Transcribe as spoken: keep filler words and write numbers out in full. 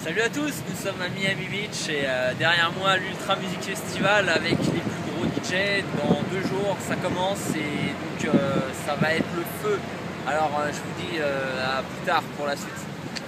Salut à tous, nous sommes à Miami Beach et euh, derrière moi l'Ultra Music Festival avec les plus gros D J. Dans deux jours ça commence et donc euh, ça va être le feu. Alors euh, je vous dis euh, à plus tard pour la suite.